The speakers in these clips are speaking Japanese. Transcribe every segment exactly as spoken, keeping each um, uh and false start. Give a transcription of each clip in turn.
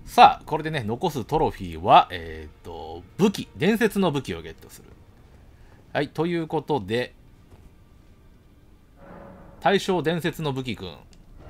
さあ、これでね、残すトロフィーは、えっと、武器、伝説の武器をゲットする。はい、ということで、対象伝説の武器くん。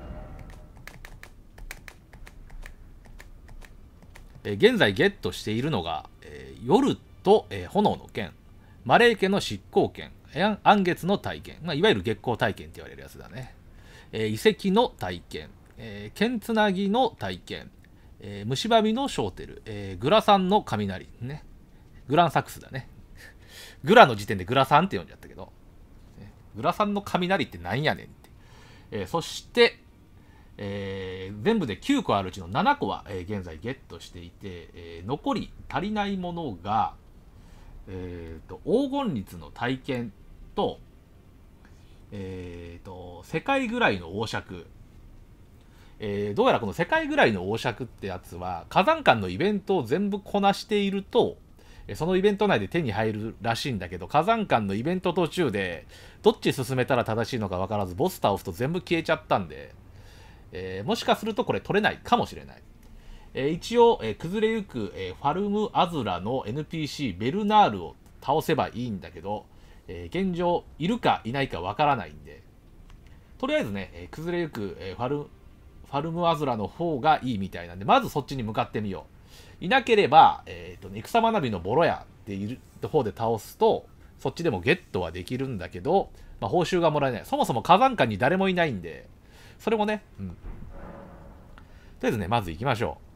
えー現在ゲットしているのが、えー夜と、えー炎の剣、マレー家の執行権、暗暗月の体験、まあ、いわゆる月光体験って言われるやつだね。えー遺跡の体験、えー剣つなぎの体験、えー虫歯みのショーテル、えーグラサンの雷、ね。グランサックスだね。グラの時点でグラサンって呼んじゃったけど、ねグラサンの雷ってなんやねんって。えーそして、えー全部できゅうこあるうちのななこは、えー現在ゲットしていて、えー残り足りないものが、えーと黄金律の体験と、えーと世界ぐらいの王爵、えーどうやらこの世界ぐらいの王爵ってやつは火山館のイベントを全部こなしていると、えーそのイベント内で手に入るらしいんだけど、火山館のイベント途中でどっち進めたら正しいのか分からずボス倒すと全部消えちゃったんで、えーもしかするとこれ取れないかもしれない。えー一応、えー崩れゆく、えーファルム・アズラの エヌピーシー ベルナールを倒せばいいんだけど、えー現状いるかいないかわからないんで、とりあえずね、えー崩れゆく、えーファルファルム・アズラの方がいいみたいなんで、まずそっちに向かってみよう。いなければ、えーとね、戦学びのボロ屋っていう方で倒すと、そっちでもゲットはできるんだけど、まあ、報酬がもらえない。そもそも火山館に誰もいないんで、それもね、うん。とりあえずね、まず行きましょ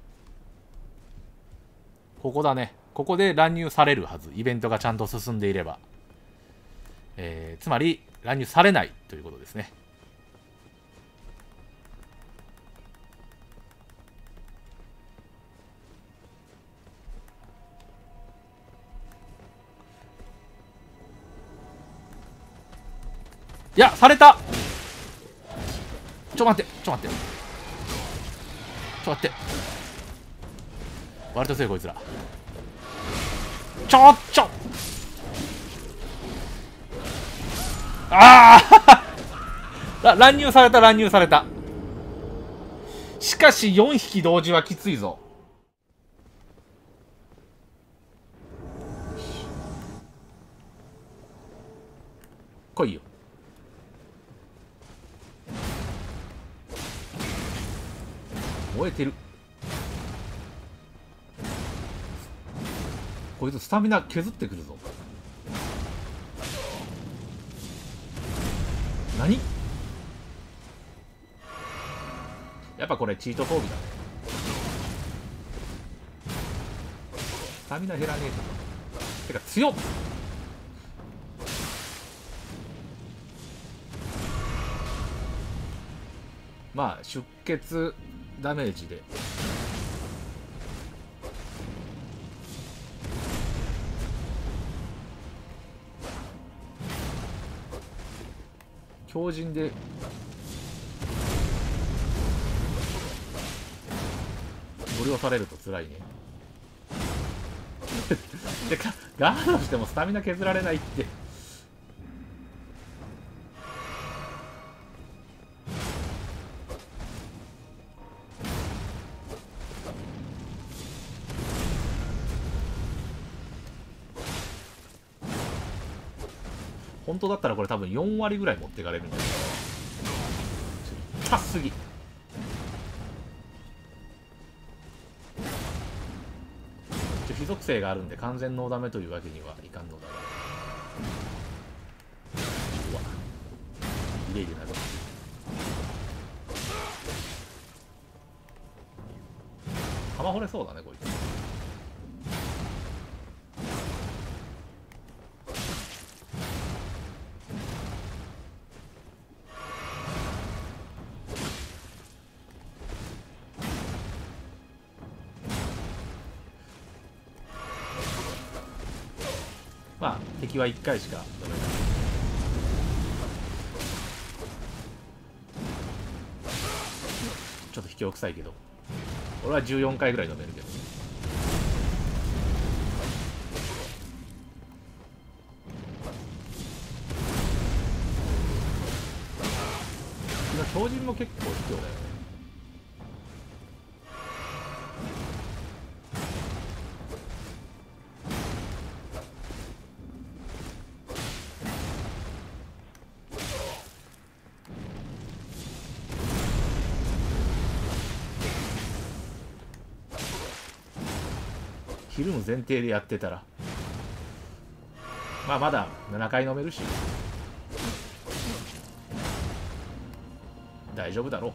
う。ここだね。ここで乱入されるはず。イベントがちゃんと進んでいれば。えー、つまり、乱入されないということですね。いや、された。ちょ待って、ちょ待って。ちょ待って。割と強いこいつら。ちょちょああ乱入された乱入された。しかしよんひき同時はきついぞ。来いよ。燃えてる。こいつスタミナ削ってくるぞ。何？やっぱこれチート装備だね。スタミナ減らねえと。てか強っ。まあ出血ダメージで強靭でご利用されると辛いね。てかガードしてもスタミナ削られないって。本当だったらこれ多分よん割ぐらい持っていかれるんだけど、痛すぎ。非属性があるんで完全ノーダメというわけにはいかんのだが、うわイレイレなぞ。弾掘れそうだねこいつ。まあ敵はいっかいしかダメだ。ちょっと卑怯臭いけど、俺はじゅうよんかいぐらい飲めるけどね。今強靭も結構卑怯だよね。 ひるむ前提でやってたら、まあまだななかい飲めるし大丈夫だろう。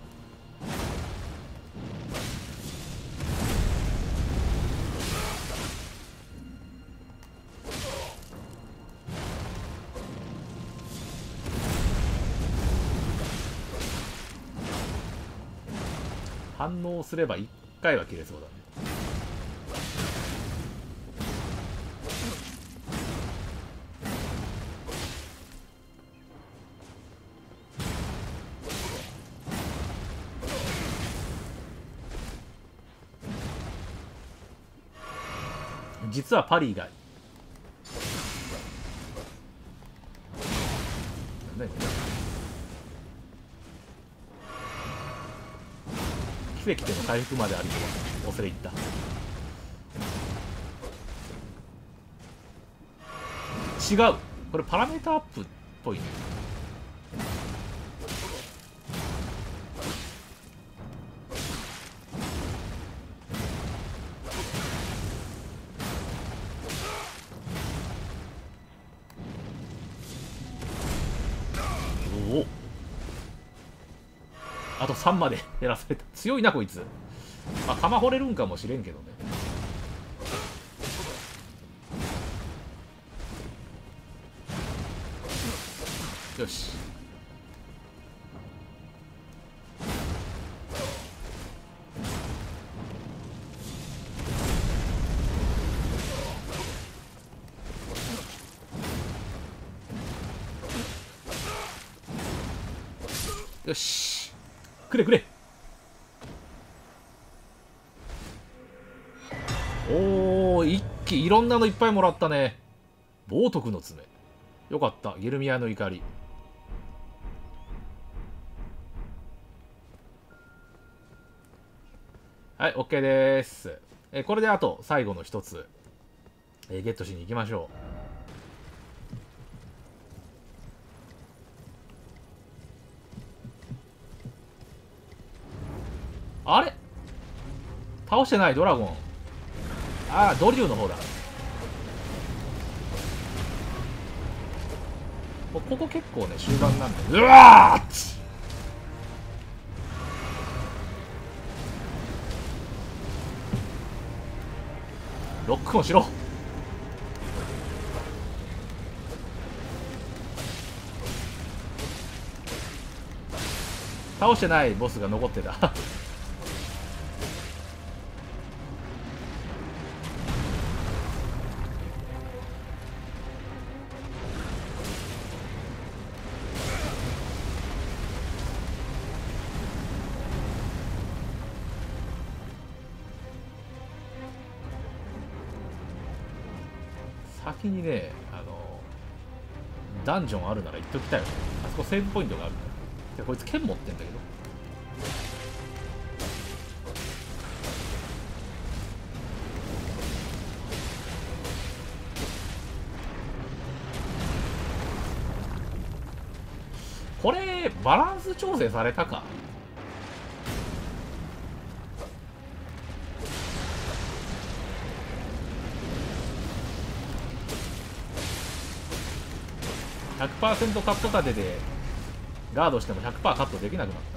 反応すればいっかいは切れそうだね。実はパリ以外なんだよ奇跡での回復まであるとは恐れ入った。違う、これパラメータアップっぽいね。おお、あとさんまで減らされた。強いなこいつ。まあ釜掘れるんかもしれんけどね。よし、よし、くれくれ。おお、一気いろんなのいっぱいもらったね。冒涜の爪、よかった。ゲルミアの怒り。はい、OK です。えこれであと最後の一つ、えー、ゲットしに行きましょう。あれ倒してないドラゴン。ああ、ドリューの方だ。ここ結構ね終盤なんで。うわーっ、ロックオンしろ。倒してないボスが残ってた先にね、あのダンジョンあるなら言っときたいよね。あそこセーブポイントがあるから。でこいつ剣持ってんだけど。これバランス調整されたか。ひゃくパーセント カット立てでガードしても ひゃくパーセント カットできなくなった。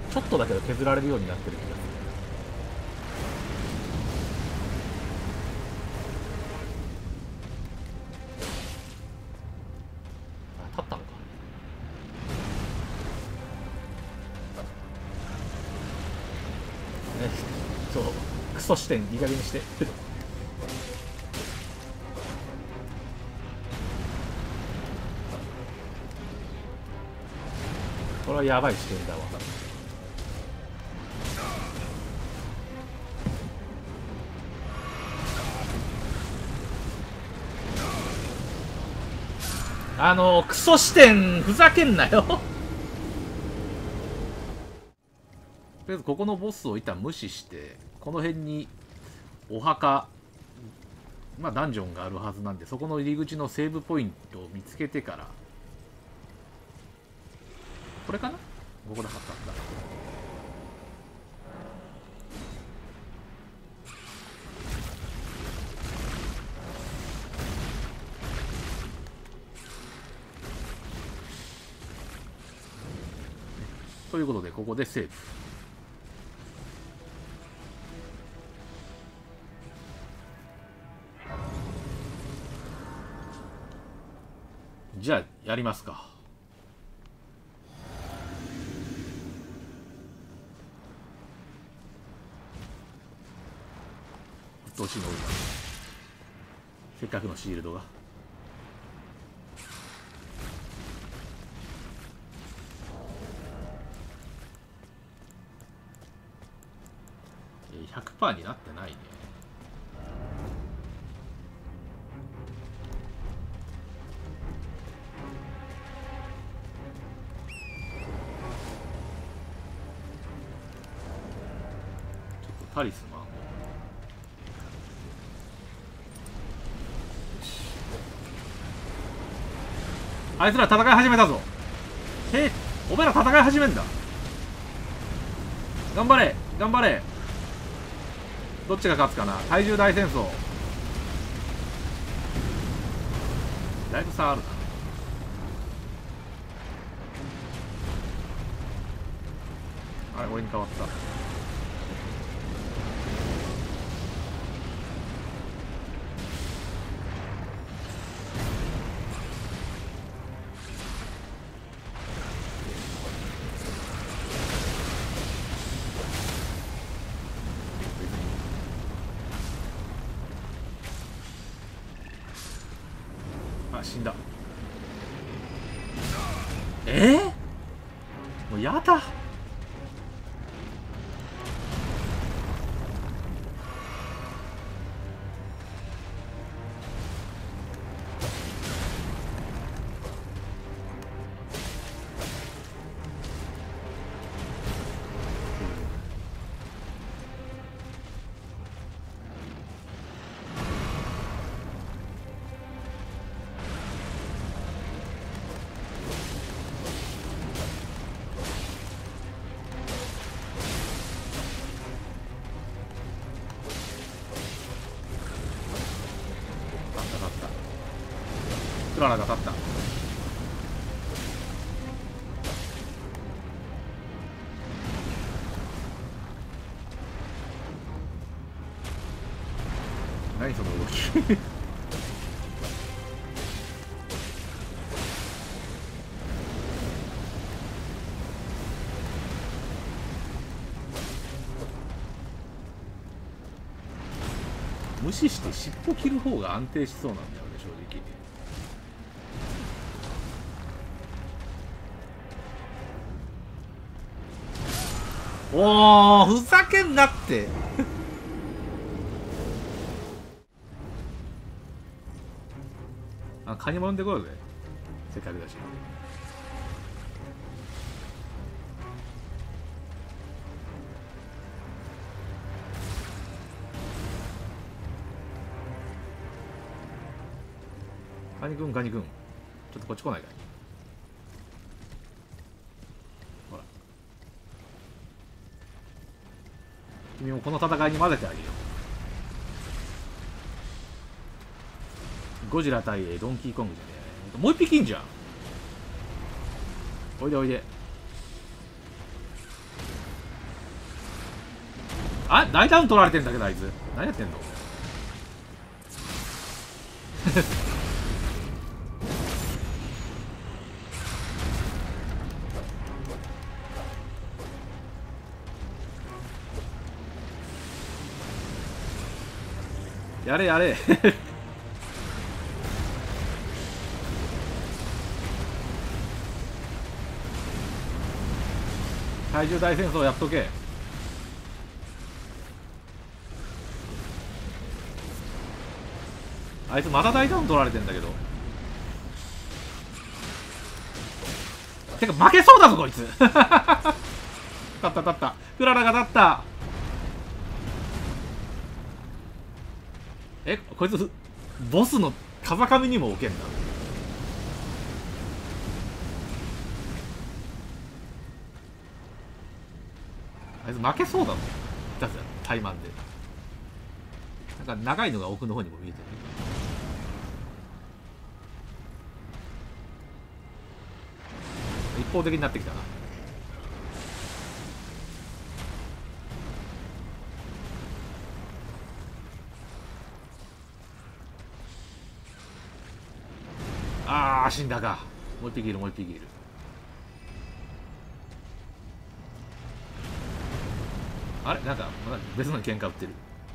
ちょっとだけど削られるようになってる気がする。あ、立ったのか。ね、そう、クソ視点いい加減にしてこれはやばい視点だわ。あのクソ視点ふざけんなよとりあえずここのボスを一旦無視して、この辺にお墓、まあダンジョンがあるはずなんで、そこの入り口のセーブポイントを見つけてから、これかな。 ここだ、あったあった。ということでここでセーフ。じゃあやりますか。うっとうしいの多いな。せっかくのシールドが。ひゃくパーセント になってないね。ちょっとタリスマンを。あいつら戦い始めたぞ。へえ、お前ら戦い始めんだ。頑張れ頑張れ。どっちが勝つかな。体重大戦争。だいぶ差あるな。あれ、俺に変わった。あ、死んだ。えー、もうやだ。クララが勝った。何その動き無視して尻尾切る方が安定しそうなんだよね、正直。おー、ふざけんなってあ、カニもんでこようぜ、せっかくだし。カニくんカニくん、ちょっとこっち来ないかい。ほら、君もこの戦いに混ぜてあげよう。ゴジラ対ドンキーコングじゃねえ。もう一匹いんじゃん。おいでおいで。あ、大ダウン取られてんだけど、あいつ何やってんのやれやれ体重大戦争やっとけ。あいつまた大ダウン取られてんだけど。てか負けそうだぞこいつ勝った勝った。クララが勝った。え、こいつボスの風上にも置けんだ。 あいつ負けそうだもん。だって怠慢で。なんか長いのが奥の方にも見えてる。一方的になってきたな。ああ死んだか。もう一匹いるもう一匹いる。あれなんかまだ別のに喧嘩売ってる。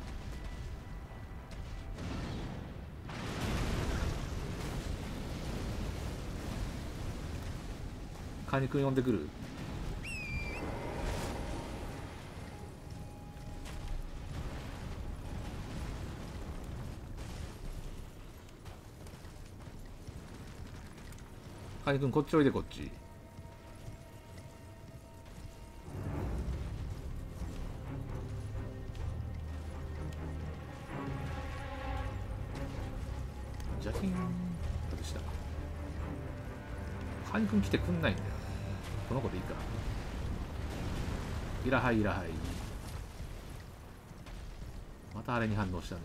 カニ君呼んでくる。カニ君こっちおいでこっち。ジャキンどうした。カニ君来てくんないんだよ。この子でいいか。いらはいいらはい。またあれに反応したね。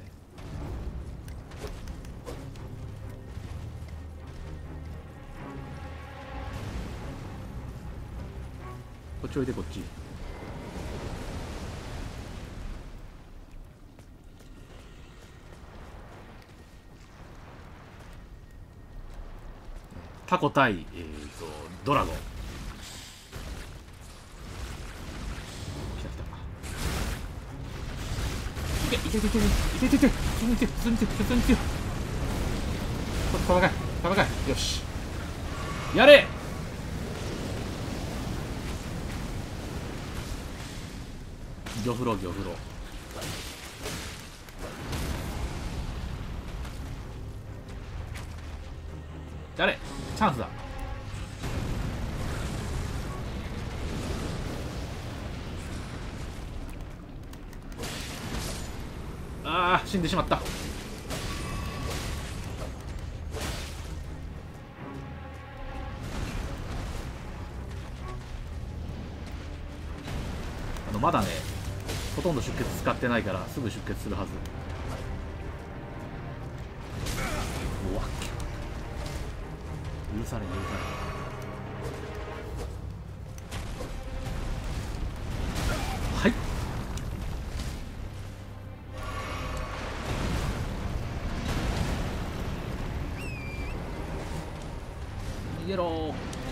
こっちおいでこっち。タコ対、えー、とドラゴン。来た来た。いけいけいけいけいけいけいけいけ普通にいけ普通にいけ普通にいけ。戦い戦い。よしやれ。魚風呂魚風呂。やれチャンスだ。ああ死んでしまった。あのまだねほとんど出血使ってないからすぐ出血するはず。うわっ許され許され。はい逃げろー。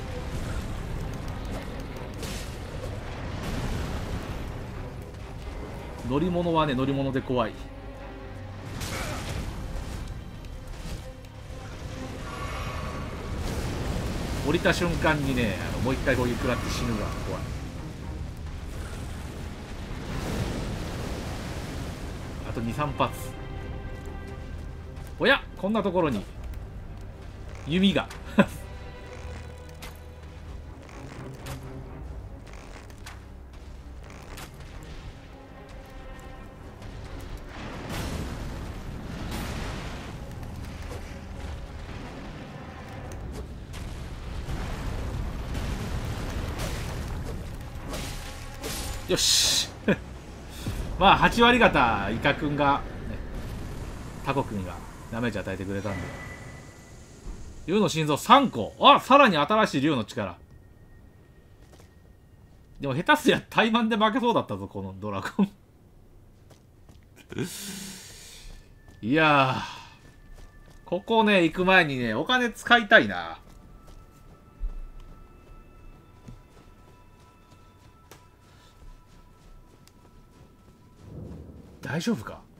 乗り物はね乗り物で怖い。降りた瞬間にねあのもう一回こういう食らって死ぬが怖い。あとにさん発。おやこんなところに弓がよしまあはち割方イカくんが、ね、タコくんがダメージ与えてくれたんで。竜の心臓さんこ。あさらに新しい竜の力。でも下手すりゃ怠慢で負けそうだったぞこのドラゴンいやーここね行く前にねお金使いたいな。大丈夫か。